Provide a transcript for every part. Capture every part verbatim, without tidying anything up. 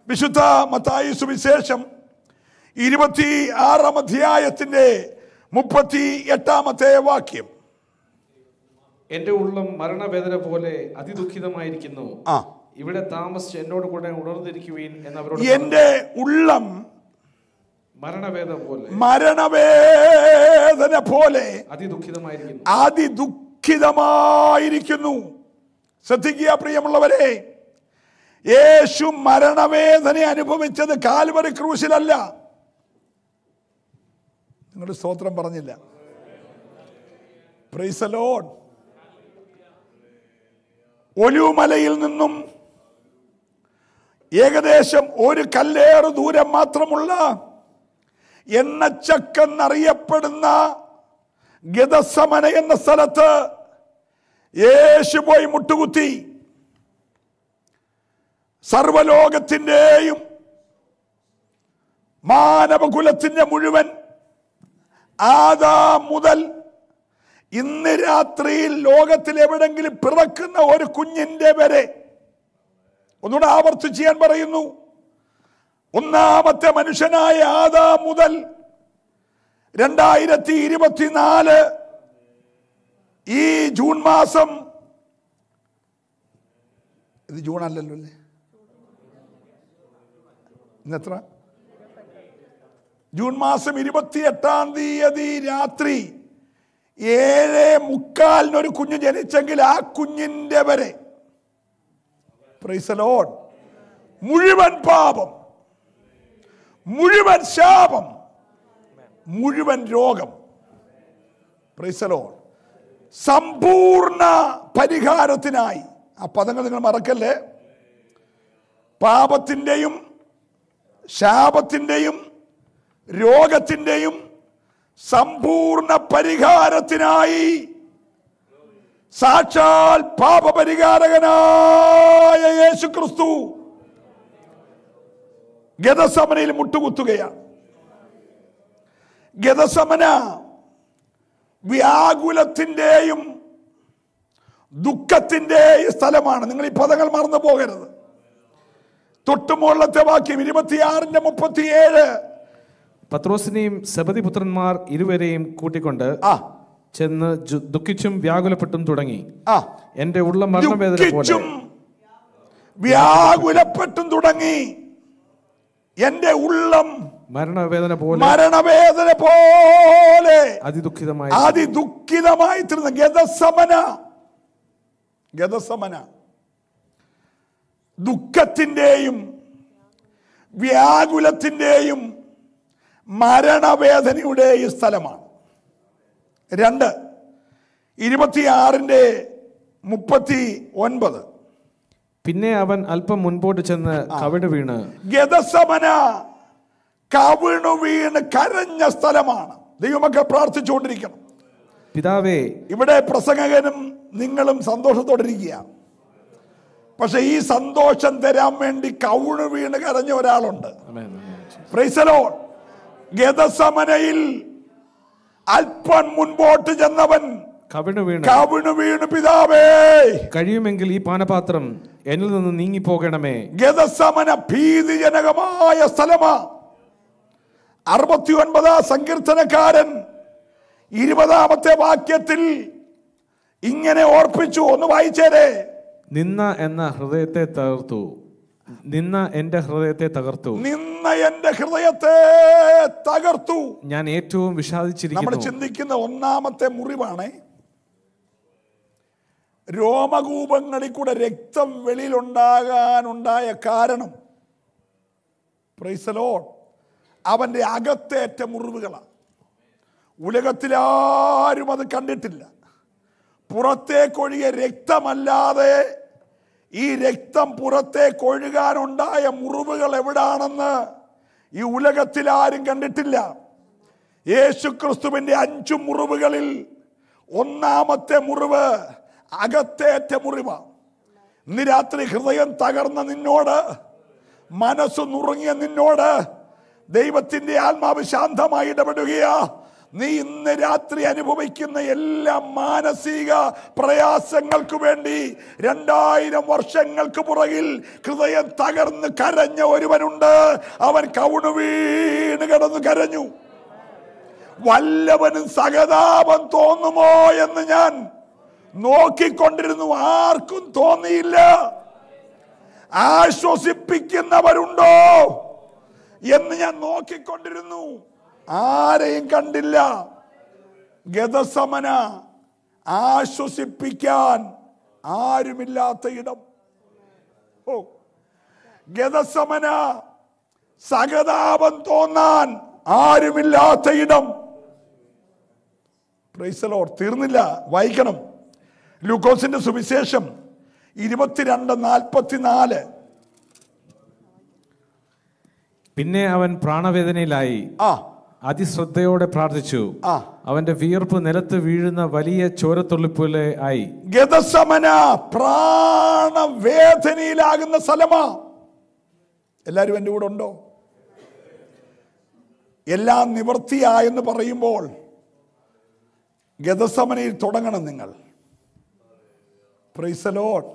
വിശുദ്ധ മത്തായി സുവിശേഷം ഇരുപത്തി ആറാം അധ്യായത്തിന്റെ മുപ്പത്തി എട്ടാമത്തെ വാക്യം. എന്റെ ഉള്ളം മരണവേദന പോലെ അതിദുഃഖിതമായിരിക്കുന്നു. ആ ഇവിടെ താമസിച്ച് എന്നോട് കൂടെ ഉണർന്നിരിക്കുവീൻ എന്നവരോട്. എന്റെ ഉള്ളം മരണവേദന പോലെ മരണവേദന പോലെ അതിദുഃഖിതമായിരിക്കുന്നു അതിദുഃഖിതമായിരിക്കുന്നു. ശ്രദ്ധിക്കുക പ്രിയമുള്ളവരെ, യേശു മരണവേദന അനുഭവിച്ചത് കാൽവരി ക്രൂശിലല്ല. നിങ്ങളുടെ സ്തോത്രം പറഞ്ഞില്ല. Price the Lord. ഒലിവുമലയിൽ നിന്നും ഏകദേശം ഒരു കല്ലേറ് ദൂരം മാത്രമുള്ള എണ്ണച്ചക്കെന്നറിയപ്പെടുന്ന ഗെത്സമന എന്ന സ്ഥലത്ത് യേശു പോയി മുട്ടുകുത്തി. സർവലോകത്തിൻ്റെയും മാനവകുലത്തിൻ്റെ മുഴുവൻ ആദാം മുതൽ ഇന്ന് രാത്രിയിൽ ലോകത്തിൽ എവിടെങ്കിലും പിറക്കുന്ന ഒരു കുഞ്ഞിൻ്റെ വരെ, ഒന്നുകൂടെ ആവർത്തിച്ച് ഞാൻ പറയുന്നു, ഒന്നാമത്തെ മനുഷ്യനായ ആദാം മുതൽ രണ്ടായിരത്തി ഇരുപത്തിനാല് ഈ ജൂൺ മാസം, ഇത് ജൂൺ അല്ലല്ലോ അല്ലേ, ഇന്നെത്ര? ജൂൺ മാസം ഇരുപത്തി എട്ടാം തീയതി രാത്രി ഏഴ് മുക്കാലിനൊരു കുഞ്ഞ് ജനിച്ചെങ്കിൽ ആ കുഞ്ഞിൻ്റെ വരെ, പ്രൈസ് ദി ലോർഡ്, മുഴുവൻ പാപം, മുഴുവൻ ശാപം, മുഴുവൻ രോഗം, പ്രൈസ് ദി ലോർഡ്, സമ്പൂർണ്ണ പരിഹാരത്തിനായി, ആ പദങ്ങൾ നിങ്ങൾ മറക്കല്ലേ, പാപത്തിൻ്റെയും ശാപത്തിൻ്റെയും രോഗത്തിൻ്റെയും സമ്പൂർണ്ണ പരിഹാരത്തിനായി സാക്ഷാൽ പാപപരിഹാരകനായ യേശു ക്രിസ്തു ഗെത്സമനയിൽ മുട്ടുകുത്തുകയാണ്. ഗെത്സമന വ്യാകുലത്തിൻ്റെയും ദുഃഖത്തിൻ്റെയും സ്ഥലമാണ്. നിങ്ങൾ ഈ പദങ്ങൾ മറന്നു പോകരുത്. തൊട്ടുമുള്ളത്തെ വാക്യം ഇരുപത്തിയാറിന്റെ മുപ്പത്തിയേഴ്. പത്രോസിനെയും സെബദി പുത്രന്മാർ ഇരുവരെയും കൂട്ടിക്കൊണ്ട് ആ ചെന്ന് ദുഃഖിച്ചും വ്യാകുലപ്പെട്ടും തുടങ്ങി. ആ എന്റെ ഉള്ളം മരണവേദന പോലെ വ്യാകുലപ്പെട്ടും തുടങ്ങി. എന്റെ ഉള്ളം മരണവേദന പോലെ മരണവേദന പോലെ അതിദുഃഖിതമായി അതിദുഃഖിതമായി തീർന്ന ഗെത്സമന. ഗെത്സമന ദുഃഖത്തിൻ്റെയും വ്യാകുലത്തിൻ്റെയും മരണവേദനയുടെയും സ്ഥലമാണ്. രണ്ട് ഇരുപത്തിയാറിന്റെ മുപ്പത്തി ഒൻപത്. പിന്നെ അവൻ അല്പം മുൻപോട്ട് ചെന്ന് കവിണ് വീണ്. ഗെത്സമന കവിണു വീണ് കരഞ്ഞ സ്ഥലമാണ്. ദൈവമക്കൾ പ്രാർത്ഥിച്ചുകൊണ്ടിരിക്കണം. പിതാവേ, ഇവിടെ പ്രസംഗകനും നിങ്ങളും സന്തോഷത്തോടെ ഇരിക്കുക. പക്ഷെ ഈ സന്തോഷം തരാൻ വേണ്ടി കവിണു വീണ് കരഞ്ഞ ഒരാളുണ്ട്. Price the Lord. ഗെത്സമനയിൽ അല്പം മുൻപോട്ട് ചെന്നവൻ കവിണ് വീണ് കവിണു വീണ് പിതാവേ, കഴിയുമെങ്കിൽ ഈ പാനപാത്രം എന്നിൽ നിന്ന് നീങ്ങി പോകണമേ. ഗെത്സമന ഭീതിജനകമായ സ്ഥലമാ. അറുപത്തി ഒൻപതാം സങ്കീർത്തനക്കാരൻ ഇരുപതാമത്തെ വാക്യത്തിൽ ഇങ്ങനെ ഓർപ്പിച്ചു. ഒന്ന് വായിച്ചേരെ. നിന്ന എന്ന ഹൃദയത്തെ തകർത്തു, നിന്ന എന്റെ ഹൃദയത്തെ തകർത്തു, നിന്ന എന്റെ ഹൃദയത്തെ തകർത്തു. ഞാൻ ഏറ്റവും വിഷാദിച്ചിരിക്കുന്നു. നമ്മൾ ചിന്തിക്കുന്ന ഒന്നാമത്തെ മുറിവാണ്. രോമകൂപങ്ങളിൽ കൂടെ രക്തം വെളിയിലുണ്ടാകാനുണ്ടായ കാരണം, പ്രൈസ് ദി ലോർഡ്, അവന്റെ അകത്തേറ്റ മുറിവുകളാണ്. ഉലകത്തിലാരും അത് കണ്ടിട്ടില്ല. പുറത്തേക്കൊഴുകിയ രക്തമല്ലാതെ ഈ രക്തം പുറത്തേക്കൊഴുകാനുണ്ടായ മുറിവുകൾ എവിടാണെന്ന് ഈ ഉലകത്തിലാരും കണ്ടിട്ടില്ല. യേശു ക്രിസ്തുവിന്റെ അഞ്ചു മുറിവുകളിൽ ഒന്നാമത്തെ മുറിവ് അകത്തേറ്റ മുറിവാണ്. ഇന്ന് രാത്രി ഹൃദയം തകർന്ന നിന്നോട്, മനസ്സ് നുറുങ്ങിയ നിന്നോട് ദൈവത്തിന്റെ ആത്മാവ് ശാന്തമായി ഇടപെടുകയാ. നീ ഇന്ന് രാത്രി അനുഭവിക്കുന്ന എല്ലാ മാനസിക പ്രയാസങ്ങൾക്ക് വേണ്ടി രണ്ടായിരം വർഷങ്ങൾക്ക് പുറകിൽ ഹൃദയം തകർന്ന് കരഞ്ഞ ഒരുവനുണ്ട്. അവൻ കവിണ് വീണ് കിടന്ന് കരഞ്ഞു. വല്ലവനും സഹതാപം തോന്നുമോ എന്ന് ഞാൻ നോക്കിക്കൊണ്ടിരുന്നു. ആർക്കും തോന്നിയില്ല. ആശ്വസിപ്പിക്കുന്നവരുണ്ടോ എന്ന് ഞാൻ നോക്കിക്കൊണ്ടിരുന്നു. ആരെയും കണ്ടില്ല. ഗദസമന, ആശ്വസിപ്പിക്കാൻ ആരുമില്ലാത്ത ഇടം. ഓ, ഗദസമന, സഹതാപം തോന്നാൻ ആരുമില്ലാത്ത ഇടം. Praise the lord. തീർന്നില്ല, വായിക്കണം. ലൂക്കോസിന്റെ സുവിശേഷം ഇരുപത്തിരണ്ട് നാൽപ്പത്തിനാല്. പിന്നെ അവൻ പ്രാണവേദനയിലായി ആ അതിശ്രദ്ധയോടെ പ്രാർത്ഥിച്ചു. ആ അവന്റെ വിയർപ്പ് നിലത്ത് വീഴുന്ന വലിയ ചോരത്തുള്ളി പോലെ ആയി. ഗദസമന പ്രാണവേദനയിലാകുന്ന സ്ഥലമാ. എല്ലാരും എൻ്റെ കൂടെ ഉണ്ടോ? എല്ലാം നിവൃത്തിയായെന്ന് പറയുമ്പോൾ ഗദസമനയിൽ തുടങ്ങണം നിങ്ങൾ. Praise the lord.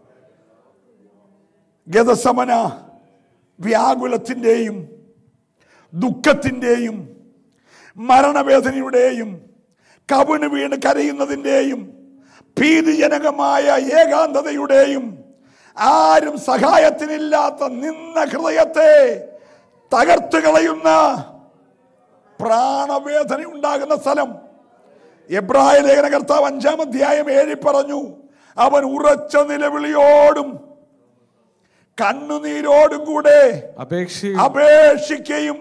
ഗദസമന വ്യാകുലത്തിൻ്റെയും ദുഃഖത്തിൻ്റെയും മരണവേദനയുടെയും കവിണ് വീണ് കരയുന്നതിൻ്റെയും ഭീതിജനകമായ ഏകാന്തതയുടെയും ആരും സഹായത്തിനില്ലാത്ത നിന്ന ഹൃദയത്തെ തകർത്ത് കളയുന്ന പ്രാണവേദന ഉണ്ടാകുന്ന സ്ഥലം. എബ്രായ ലേഖന കർത്താവ് അഞ്ചാം അധ്യായം ഏഴി പറഞ്ഞു, അവൻ ഉറച്ച നിലവിളിയോടും കണ്ണുനീരോടും കൂടെ അപേക്ഷിക്കുകയും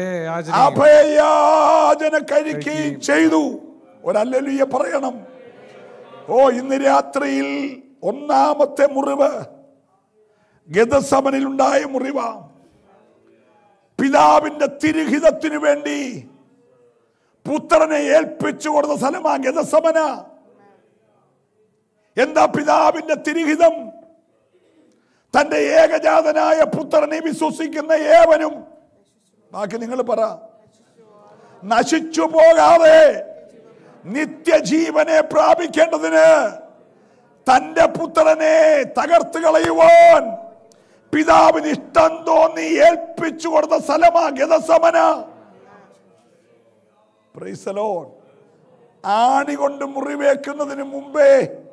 അഭയയാചന കഴിക്കുകയും ചെയ്തു. ഒരല്ലേലൂയ പറയണം. ഓ, ഇന്ന് രാത്രിയിൽ ഒന്നാമത്തെ മുറിവ് ഗദസമനിൽ ഉണ്ടായ മുറിവാ. പിതാവിന്റെ തിരുഹിതത്തിനു വേണ്ടി പുത്രനെ ഏൽപ്പിച്ചു കൊടുത്ത സ്ഥലമാ ഗദസമന. എന്താ പിതാവിന്റെ തിരുഹിതം? തന്റെ ഏകജാതനായ പുത്രനെ വിശ്വസിക്കുന്ന ഏവനും, ബാക്കി നിങ്ങൾ പറ, നശിച്ചു പോകാതെ നിത്യജീവനെ പ്രാപിക്കേണ്ടതിന് തന്റെ പുത്രനെ തകർത്ത് കളയുവാൻ പിതാവിന് ഇഷ്ടം തോന്നി ഏൽപ്പിച്ചു കൊടുത്ത സ്ഥലമാ ഗദസമന. Praise the lord. ആണി കൊണ്ട് മുറിവേക്കുന്നതിന് മുമ്പേ,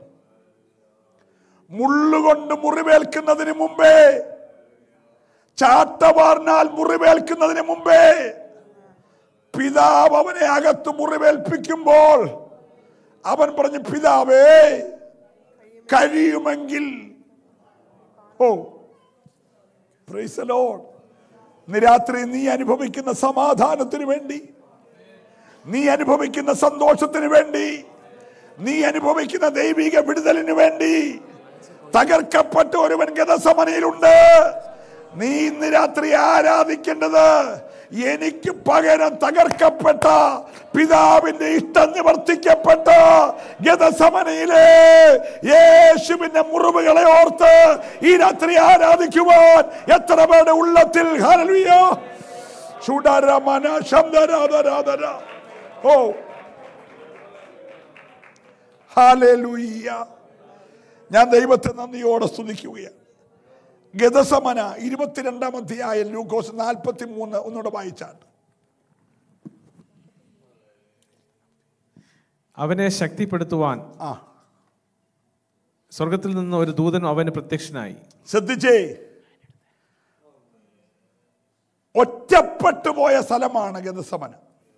മുള്ളുകൊണ്ട് മുറിവേൽക്കുന്നതിന് മുമ്പേ, ചാട്ടവാറിനാൽ മുറിവേൽക്കുന്നതിന് മുമ്പേ പിതാവ് അവനെ അകത്ത് മുറിവേൽപ്പിക്കുമ്പോൾ അവൻ പറഞ്ഞു, പിതാവേ കഴിയുമെങ്കിൽ. ഓ, പ്രൈസ് ദി ലോർഡ്. ഇന്ന് രാത്രി നീ അനുഭവിക്കുന്ന സമാധാനത്തിന് വേണ്ടി, നീ അനുഭവിക്കുന്ന സന്തോഷത്തിന് വേണ്ടി, നീ അനുഭവിക്കുന്ന ദൈവിക വിടുതലിന് വേണ്ടി തകർക്കപ്പെട്ട ഒരുവൻ ഗദസമനയിലുണ്ട്. നീ ഇന്ന് രാത്രി ആരാധിക്കേണ്ടത് എനിക്ക് പകരം തകർക്കപ്പെട്ട പിതാവിന്റെ ഇഷ്ടം നിവർത്തിക്കപ്പെട്ട ഗദസമനയിലെ യേശുവിന്റെ മുറിവുകളെ ഓർത്ത് ഈ രാത്രി ആരാധിക്കുവാൻ എത്ര പേരുടെ ഉള്ളത്തിൽ ഹല്ലേലൂയ ശുഡരമന ശബ്ദരാധരാധര. ഓ ഹല്ലേലൂയ. ഞാൻ ദൈവത്തെ നന്ദിയോടെ സ്തുതിക്കുകയാണ്. ഗദസമന ഇരുപത്തിരണ്ടാം അധ്യായം ലൂക്കോസ് നാൽപ്പത്തി മൂന്ന് ഒന്നുകൂടെ വായിച്ചാട്ട്. അവനെ ശക്തിപ്പെടുത്തുവാൻ ആ സ്വർഗത്തിൽ നിന്ന് ഒരു ദൂതൻ അവന് പ്രത്യക്ഷനായി. ശ്രദ്ധിച്ചേ, ഒറ്റപ്പെട്ടു പോയ സ്ഥലമാണ് ഗദസമന.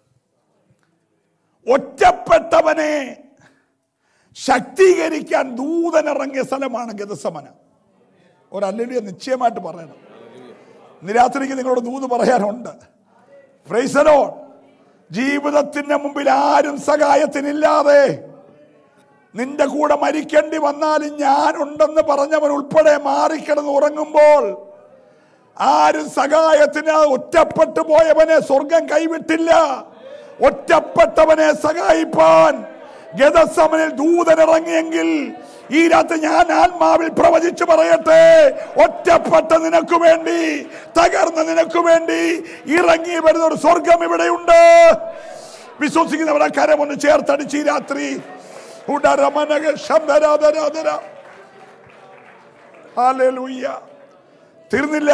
ഒറ്റപ്പെട്ടവനെ ശക്തീകരിക്കാൻ ദൂതൻ ഇറങ്ങിയ സ്ഥലമാണ് ഗദസമന. ഒരല്ലേലൂയ നിശ്ചയമായിട്ട് പറയണം. ഇന്ന് രാത്രിക്ക് നിങ്ങളോട് ദൂത് പറയാനുണ്ട്. Praise the lord. ജീവിതത്തിന്റെ മുമ്പിൽ ആരും സഹായത്തിനില്ലാതെ നിന്റെ കൂടെ മരിക്കേണ്ടി വന്നാലും ഞാനുണ്ടെന്ന് പറഞ്ഞവൻ ഉൾപ്പെടെ മാറിക്കിടന്ന് ഉറങ്ങുമ്പോൾ ആരും സഹായത്തിന് ഒറ്റപ്പെട്ടു പോയവനെ സ്വർഗം കൈവിട്ടില്ല. ഒറ്റപ്പെട്ടവനെ സഹായിപ്പാൻ ഗദസമനിൽ ദൂതൻ ഇറങ്ങിയെങ്കിൽ ഈ രാത്രി ഞാൻ ആത്മാവിൽ പ്രവചിച്ചു പറയട്ടെ, ഒറ്റപ്പെട്ട നിനക്ക് വേണ്ടി, തകർന്ന നിനക്ക് വേണ്ടി ഇറങ്ങി വരുന്ന ഒരു സ്വർഗം ഇവിടെയുണ്ട്. വിശ്വസിക്കുന്നവരെ കരമൊന്ന് ചേർത്തടിച്ച് ഈ രാത്രി തീർന്നില്ല.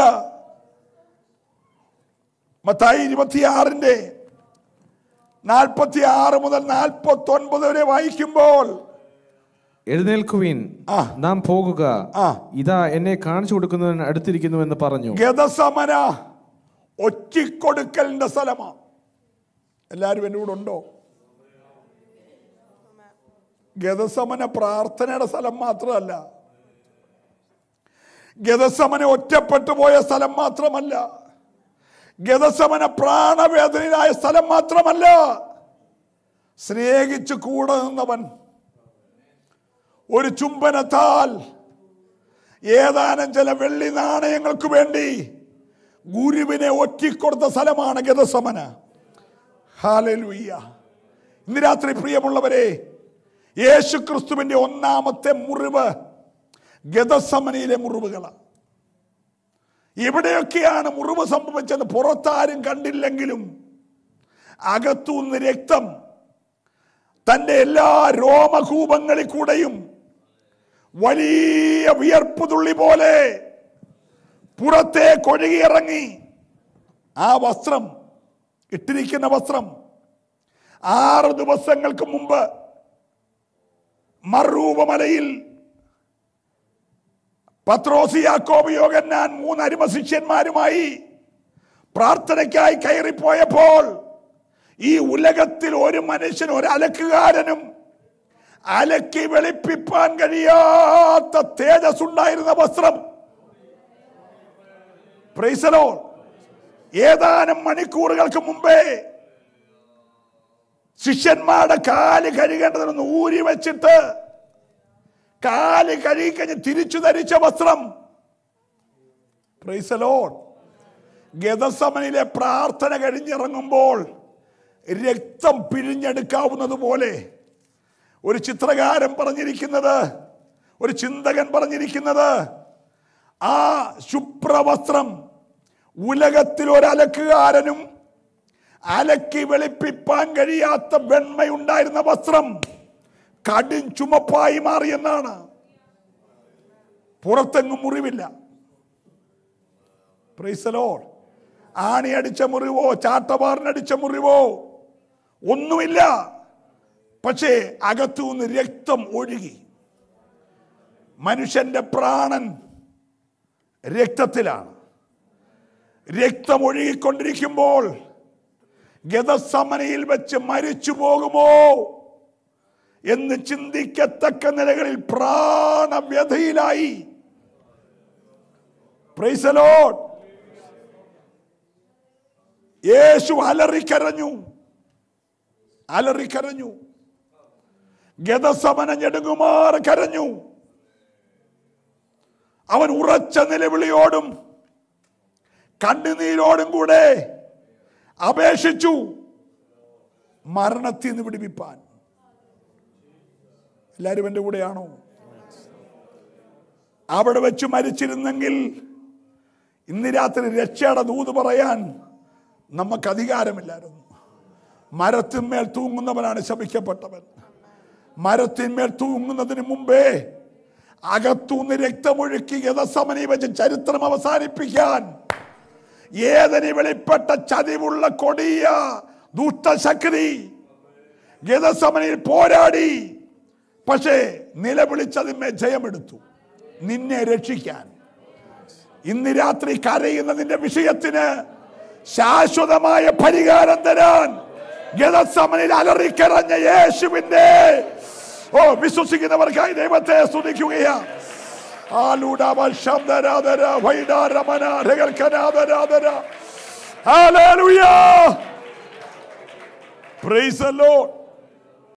മത്തായി ഇരുപത്തിയാറിന്റെ നാൽപ്പത്തി ആറ് മുതൽ നാൽപ്പത്തി ഒൻപത് വരെ വായിക്കുമ്പോൾ, എഴുന്നേൽക്കുവിൻ, നാം പോകുക, ഇതാ എന്നെ കാണിച്ചു കൊടുക്കുന്നവൻ അടുത്തിരിക്കുന്നു എന്ന് പറഞ്ഞു. ഗെത്സമന ഒറ്റിക്കൊടുക്കലിന്റെ സ്ഥലമാണ്. എല്ലാരും എന്റെ കൂടെ ഉണ്ടോ? ഗെത്സമന പ്രാർത്ഥനയുടെ സ്ഥലം മാത്രമല്ല, ഗെത്സമന ഒറ്റപ്പെട്ടു പോയ സ്ഥലം മാത്രമല്ല, ഗെത്സമന പ്രാണവേദനയായ സ്ഥലം മാത്രമല്ല, സ്നേഹിച്ചു കൂടെ നിന്നവൻ ഒരു ചുംബനത്താൽ ഏതാനും ചില വെള്ളി നാണയങ്ങൾക്ക് വേണ്ടി ഗുരുവിനെ ഒറ്റിക്കൊടുത്ത സ്ഥലമാണ് ഗെത്സമന. ഹല്ലേലൂയ. ഇന്ന് രാത്രി പ്രിയമുള്ളവരെ, യേശു ക്രിസ്തുവിന്റെ ഒന്നാമത്തെ മുറിവ് ഗെത്സമനയിലെ മുറിവുകളാണ്. എവിടെയൊക്കെയാണ് മുറിവ് സംഭവിച്ചത് പുറത്താരും കണ്ടില്ലെങ്കിലും അകത്തുനിന്ന് രക്തം തന്റെ എല്ലാ രോമകൂപങ്ങളിൽ കൂടെയും വലിയ വിയർപ്പ് തുള്ളി പോലെ പുറത്തേക്ക് ഒഴുകിയിറങ്ങി. ആ വസ്ത്രം, ഇട്ടിരിക്കുന്ന വസ്ത്രം, ആറ് ദിവസങ്ങൾക്ക് മുമ്പ് മറൂപമലയിൽ പത്രോസ്, യാക്കോബ്, യോഹന്നാൻ മൂന്ന് അരിമ ശിഷ്യന്മാരുമായി പ്രാർത്ഥനയ്ക്കായി കയറിപ്പോയപ്പോൾ ഈ ഉലകത്തിൽ ഒരു മനുഷ്യൻ, ഒരു അലക്കുകാരനും അലക്കി വെളുപ്പിപ്പാൻ കഴിയാത്ത തേജസ് ഉണ്ടായിരുന്ന വസ്ത്രം. Praise the lord. ഏതാനും മണിക്കൂറുകൾക്ക് മുമ്പേ ശിഷ്യന്മാരുടെ കാല് കഴുകേണ്ടതെന്ന് ഊരി വെച്ചിട്ട് കാല് കഴുകിക്കഴിഞ്ഞ് തിരിച്ചു ധരിച്ച വസ്ത്രം. Praise the Lord. ഗെത്സമനയിലെ പ്രാർത്ഥന കഴിഞ്ഞിറങ്ങുമ്പോൾ രക്തം പിഴിഞ്ഞെടുക്കാവുന്നത് പോലെ ഒരു ചിത്രകാരൻ പറഞ്ഞിരിക്കുന്നത്, ഒരു ചിന്തകൻ പറഞ്ഞിരിക്കുന്നത്, ആ ശുഭ്രവസ്ത്രം ഉലകത്തിൽ ഒരലക്കുകാരനും അലക്കി വെളുപ്പിപ്പാൻ കഴിയാത്ത വെണ്മയുണ്ടായിരുന്ന വസ്ത്രം കടും ചുമപ്പായി മാറിയെന്നാണ്. പുറത്തെങ്ങും മുറിവില്ല. Praise the lord. ആണി അടിച്ച മുറിവോ ചാട്ടവാറിനടിച്ച മുറിവോ ഒന്നുമില്ല. പക്ഷേ അകത്തുനിന്ന് രക്തം ഒഴുകി. മനുഷ്യന്റെ പ്രാണൻ രക്തത്തിലാണ്. രക്തം ഒഴുകിക്കൊണ്ടിരിക്കുമ്പോൾ ഗെത്സമനയിൽ വെച്ച് മരിച്ചു പോകുമോ എന്ന് ചിന്തിക്കത്തക്ക നിലകളിൽ പ്രാണവ്യഥയിലായി. Praise the lord. യേശു അലറിക്കരഞ്ഞു, അലറിക്കരഞ്ഞു. ഗെത്സമന ഞെടുങ്ങുമാർ കരഞ്ഞു. അവൻ ഉറച്ച നിലവിളിയോടും കണ്ണുനീരോടും കൂടെ അപേക്ഷിച്ചു മരണത്തിൽ നിന്ന് വിടുവിപ്പാൻ. എല്ലാവരും എൻ്റെ കൂടെയാണോ? അവിടെ വെച്ച് മരിച്ചിരുന്നെങ്കിൽ ഇന്ന് രാത്രി രക്ഷയുടെ ദൂത് പറയാൻ നമുക്ക് അധികാരമില്ലായിരുന്നു. മരത്തിന്മേൽ തൂങ്ങുന്നവനാണ് ശപിക്കപ്പെട്ടവൻ. മരത്തിന്മേൽ തൂങ്ങുന്നതിന് മുമ്പേ അകത്തൂന്ന് രക്തമൊഴുക്കി ഗെത്സമനയിൽ വെച്ച് ചരിത്രം അവസാനിപ്പിക്കാൻ ഏതനി വെളിപ്പെട്ട ചതിവുള്ള കൊടിയ ദുഷ്ടശക്തി ഗെത്സമനയിൽ പോരാടി. പക്ഷേ നിലവിളിച്ചതിന്മേൽ ജയമെടുത്തു നിന്നെ രക്ഷിക്കാൻ. ഇന്ന് രാത്രി കരയുന്നതിന്റെ വിഷയത്തിന് ശാശ്വതമായ പരിഹാരം തരാൻ ഗെത്സമനയിൽ അലറിക്കരഞ്ഞ യേശുവിന്റെ ഓ വിശ്വസിക്കുന്നവർക്കായി ദൈവത്തെ സ്തുതിക്കുകയാണ്. Hallelujah. Praise the Lord.